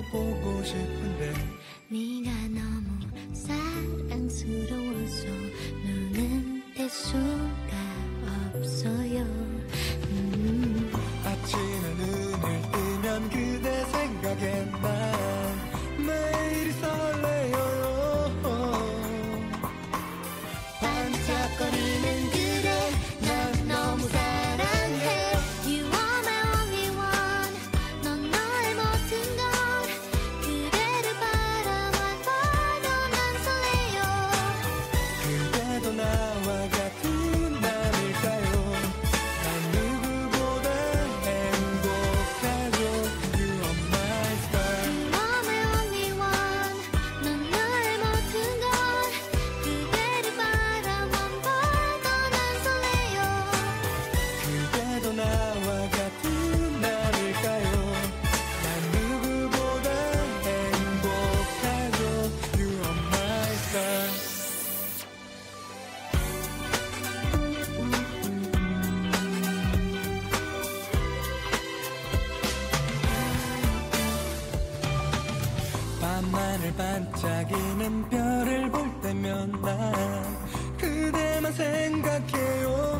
보고 싶은데 네가 너무 사랑스러워서 눈은 뗄 수가 없어요. 아침에 눈을 뜨면 그대 생각에 난 매일이 설레요. 반짝거리는 그대 난 너무 사랑해. You are my only one. 넌 나의 모든 것. 그대를 바라만 봐도 난 설레요. 그대도 나와 같은 맘일까요? 난 누구보다 행복하죠. You are my star. You are my only one. 넌 나의 모든 것. 그대를 바라만 봐도 난 설레요. 그대도 나와 같은 맘일까요? 난 누구보다 행복하죠. You are my star. 밤하늘 반짝이는 별을 볼 때면 난 그대만 생각해요.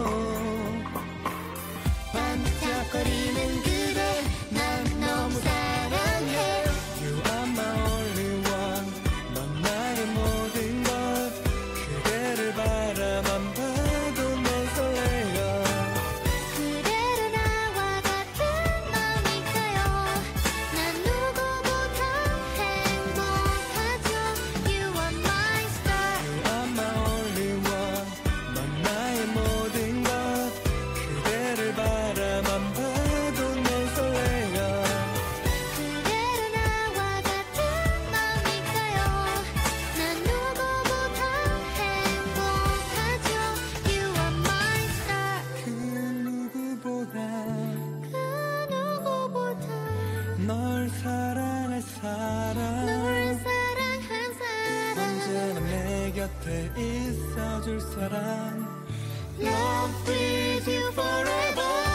반짝거리는 그대 난 너무 사랑해. You are my only one. 넌 나의 모든 것. 그대를 바라만 봐도 난 설레요. 그대로 나와 같은 맘일까요? 난 누구보다 행복하죠. You are my star. You are my only one. 넌 나의 모든 것. 그대를 바라만 봐도 난 설레요. 그대로 나와 같은 맘일까요? 난 누구보다 행복하죠. You are my star. 그 누구보다 그 누구보다 널 사랑할 사람 널 사랑한 사람 언제나 내 곁에 있어줄 사람 Love with you forever.